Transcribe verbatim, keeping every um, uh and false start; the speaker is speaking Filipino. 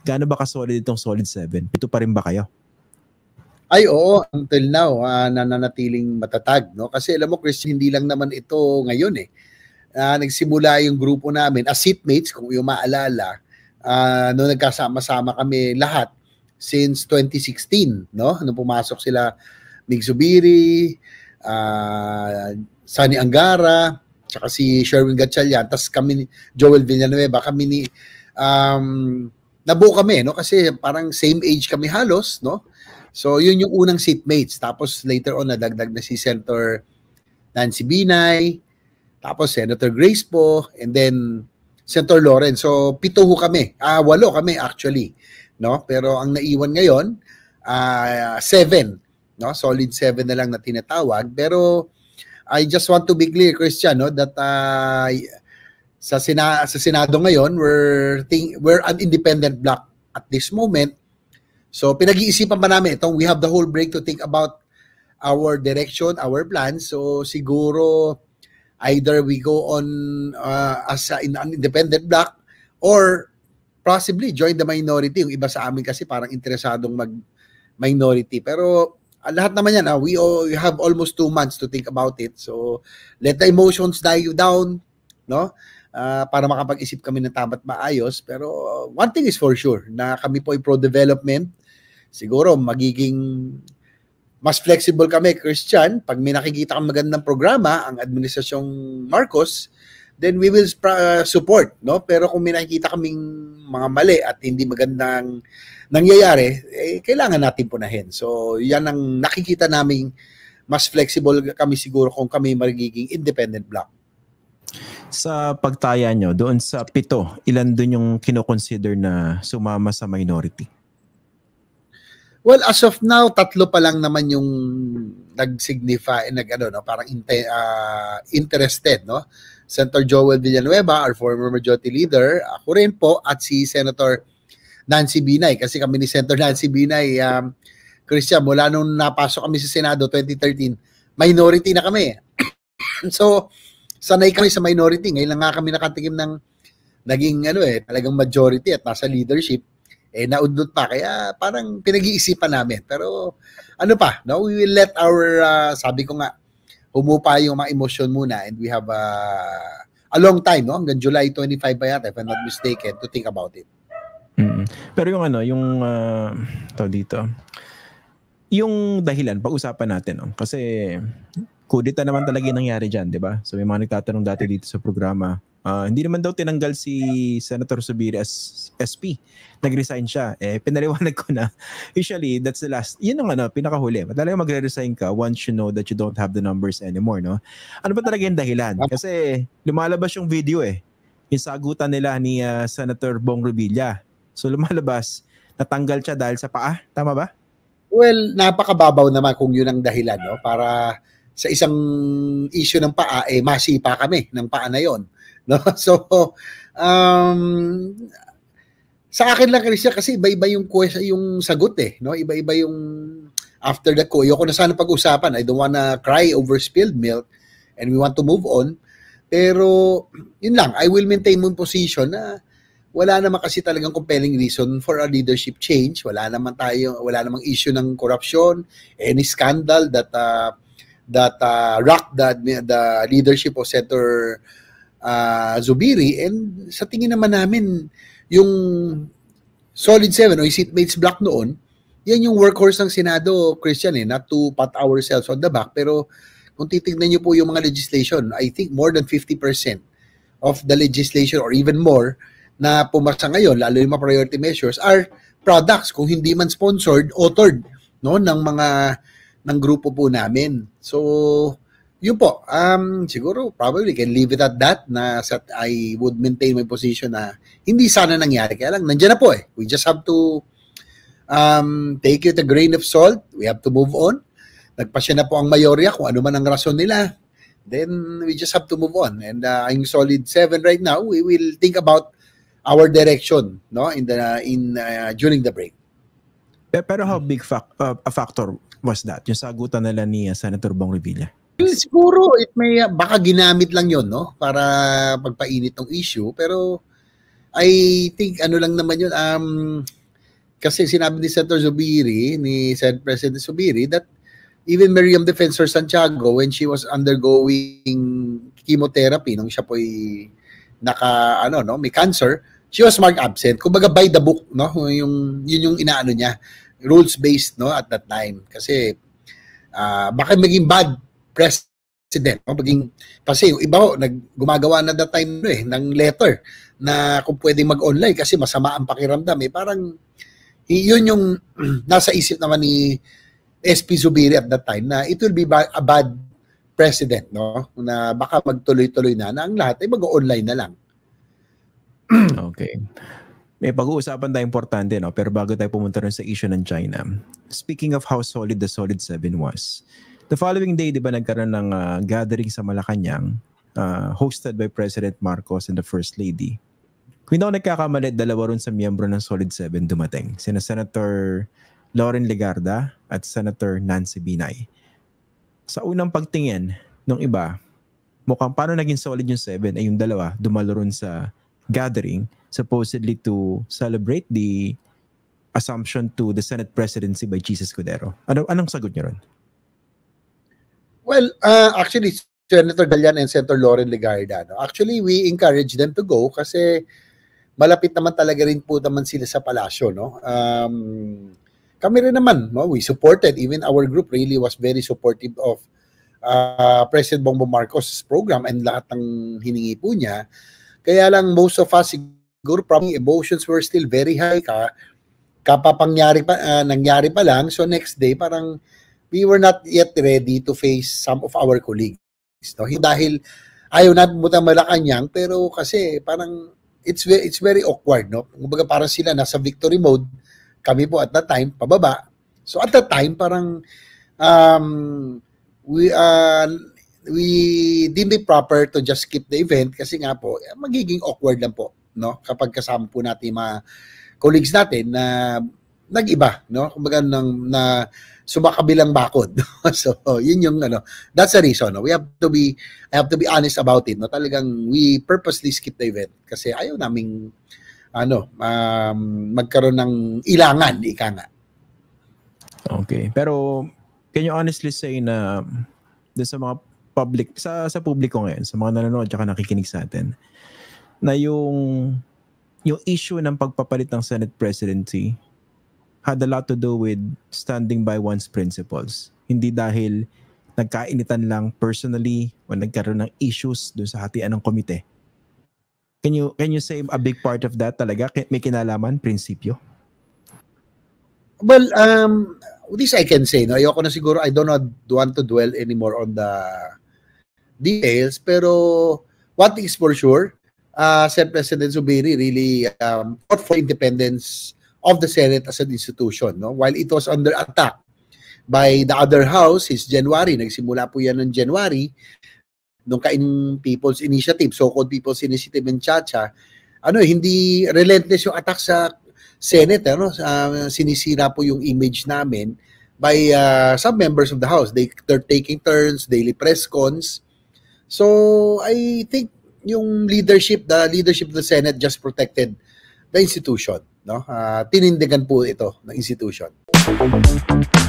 gaano ba ka-solid itong Solid seven? Pito pa rin ba kayo? Ay oo, until now, uh, nananatiling matatag. No? Kasi alam mo, Chris, hindi lang naman ito ngayon eh. Uh, nagsimula yung grupo namin as seatmates, kung yung maalala, uh, noong nagkasama-sama kami lahat since twenty sixteen. No? Nung pumasok sila Mig Zubiri, uh, Sunny Angara, tsaka si Sherwin Gatchalian, tapos kami, Joel Villanueva, kami ni, um, nabuo kami, no? Kasi parang same age kami halos, no? So, yun yung unang seatmates. Tapos, later on, nadagdag na si Senator Nancy Binay, tapos Senator Grace po, and then Senator Lawrence. So, pito ho kami. Ah, walo kami actually. No? Pero ang naiwan ngayon, ah, seven. No? Solid seven na lang na tinatawag. Pero, I just want to be clear, Christian, no, that uh, sa, sina sa Senado ngayon, we're, think we're an independent bloc at this moment. So, pinag-iisipan pa namin itong we have the whole break to think about our direction, our plans. So, siguro either we go on uh, as a, in an independent bloc or possibly join the minority. Yung iba sa amin kasi parang interesadong mag-minority. Pero uh, lahat naman yan, uh, we, all, we have almost two months to think about it. So, let the emotions die down, no? Uh, para makapag-isip kami ng tama't maayos. Pero uh, one thing is for sure, na kami po ay pro-development. Siguro magiging mas flexible kami, Christian, pag may nakikita kang magandang programa ang administrasyong Marcos, then we will uh, support, no? Pero kung may nakikita kaming mga mali at hindi magandang nangyayari, eh, kailangan natin punahin. So, yan ang nakikita naming mas flexible kami siguro kung kami magiging independent bloc. Sa pagtaya nyo, doon sa pito, ilan doon yung kinoconsider na sumama sa minority? Well, as of now, tatlo pa lang naman yung nag-signify, nag, ano, no, parang inte, uh, interested, no? Senator Joel Villanueva, our former majority leader, ako rin po, at si Senator Nancy Binay. Kasi kami ni Senator Nancy Binay, um, Christian, mula nung napasok kami sa Senado twenty thirteen, minority na kami. So, sanay kami sa minority. Ngayon lang nga kami nakatikim ng naging ano eh, talagang majority at nasa leadership. Eh, naudot pa. Kaya parang pinag-iisipan namin. Pero ano pa, no? We will let our, uh, sabi ko nga, humupa yung mga emotion muna and we have uh, a long time, no? Hanggang July twenty-five pa yata, if I'm not mistaken, to think about it. Mm-hmm. Pero yung ano, yung uh, to dito, yung dahilan, pag-usapan natin, no? Kasi kudita naman talaga yung nangyari dyan, di ba? So may mga nagtatanong dati dito sa programa, uh, hindi naman daw tinanggal si Senator Zubiri as S P. Nag-resign siya. Eh, pinaliwanag ko na, usually, that's the last, yun ang ano, pinakahuli. Talaga magre-resign ka once you know that you don't have the numbers anymore, no? Ano ba talaga yung dahilan? Kasi lumalabas yung video eh. Yung sagutan nila ni uh, Senator Bong Revilla. So lumalabas, natanggal siya dahil sa paa. Tama ba? Well, napakababaw naman kung yun ang dahilan, no? Para sa isang issue ng paa, eh, masipa kami ng paa na yon, no? So, um, sa akin lang, Christian, kasi iba-iba yung question, yung sagot eh, no? Iba-iba yung after the ko. Ayoko na sana pag-usapan. I don't wanna cry over spilled milk and we want to move on. Pero, yun lang, I will maintain my position na wala naman kasi talagang compelling reason for a leadership change. Wala naman tayo, wala namang issue ng corruption, any scandal that uh, that uh, rocked the, the leadership of Senator uh, Zubiri. And sa tingin naman namin, yung Solid seven o yung seatmates block noon, yan yung workhorse ng Senado, Christian, eh, not to pat ourselves on the back. Pero kung titignan nyo po yung mga legislation, I think more than fifty percent of the legislation or even more na pumasa ngayon, lalo yung mga priority measures, are products, kung hindi man sponsored, authored, no, ng mga ng grupo po namin. So, yun po, um, siguro, probably can leave it at that, na sa, I would maintain my position na hindi sana nangyari. Kaya lang, nandiyan na po eh. We just have to um, take it a grain of salt. We have to move on. Nagpasya na po ang mayorya kung ano man ang rason nila. Then, we just have to move on. And uh, ang Solid seven right now, we will think about our direction, no, in the in uh, during the break. Pero how big fac- uh, a factor was that? Yung sagutan nila ni uh, Senator Bong Revilla? Siguro, it may, baka ginamit lang yon, no? Para pagpainit ng issue. Pero, I think ano lang naman yun, um, kasi sinabi ni Senator Zubiri, ni Senate President Zubiri, that even Miriam Defensor Santiago, when she was undergoing chemotherapy, nung siya po'y naka, ano, no, may cancer, she was marked absent. Kumbaga by the book, no, yung, yun yung inaano niya, rules-based, no, at that time. Kasi, uh, baka maging bad president, no, maging, kasi yung iba ho, nag, gumagawa na that time, no, eh, ng letter, na kung pwedeng mag-online, kasi masama ang pakiramdam, eh, parang, yun yung nasa isip naman ni S P Zubiri at that time na it will be ba- a bad president, no? Na baka magtuloy-tuloy na na ang lahat ay mag-online na lang. Okay. May pag-uusapan tayo importante, no? Pero bago tayo pumunta rin sa issue ng China, speaking of how solid the Solid seven was, the following day, di ba, nagkaroon ng uh, gathering sa Malacanang, uh, hosted by President Marcos and the First Lady. Kung hindi ako nagkakamali, dalawa rin sa miyembro ng Solid seven dumating. Sina Senator Loren Legarda at Senator Nancy Binay. Sa unang pagtingin ng iba, mukhang paano naging solid yung seven ay yung dalawa dumalo rin sa gathering supposedly to celebrate the assumption to the Senate presidency by Jesus Escudero. Ano, anong sagot niyo ron? Well, uh, actually, Senator Galian and Senator Loren Legarda, no? Actually, we encourage them to go kasi malapit naman talaga rin po naman sila sa palasyo, no? Um, kami rin naman, no? We supported, even our group really was very supportive of uh, President Bongbong Marcos' program and lahat ng hiningi po niya. Kaya lang most of us, siguro probably emotions were still very high ka, kapapangyari pa, uh, nangyari pa lang. So next day, parang we were not yet ready to face some of our colleagues. No? Dahil ayaw na pumunta Malacanang, pero kasi parang it's very, it's very awkward, no? Kumbaga parang sila nasa victory mode, kami po at that time pababa. So at that time parang um, we uh, we deemed it proper to just skip the event kasi nga po magiging awkward lang po, no? Kapag kasama po natin mga colleagues natin na nag-iba, no? Kumbaga nang na sumakabilang bakod. So yun yung ano, that's the reason, no? We have to be I have to be honest about it, no? Talagang we purposely skip the event kasi ayaw naming ano, um, magkaroon ng ilangan, ika nga. Okay. Pero can you honestly say na dun sa mga public, sa sa publiko ngayon, sa mga nanonood at nakikinig sa atin, na yung yung issue ng pagpapalit ng Senate presidency had a lot to do with standing by one's principles. Hindi dahil nagkainitan lang personally o nagkaroon ng issues dun sa hatian ng komite. Can you can you say a big part of that talaga may kinalaman, prinsipyo? Well, um, this I can say, no? Ayoko na siguro, I don't want to dwell anymore on the details, pero one thing is for sure, uh, Senate President Zubiri really um, fought for independence of the Senate as an institution, no? While it was under attack by the other house, is January, nagsimula po yan ng January, nung kain People's Initiative, so-called People's Initiative in Chacha, ano, hindi relentless yung attack sa Senate, ano, uh, sinisira po yung image namin by uh, some members of the House. They, they're taking turns, daily press cons. So, I think yung leadership, the leadership of the Senate just protected the institution, no? Uh, tinindigan po ito ng institution.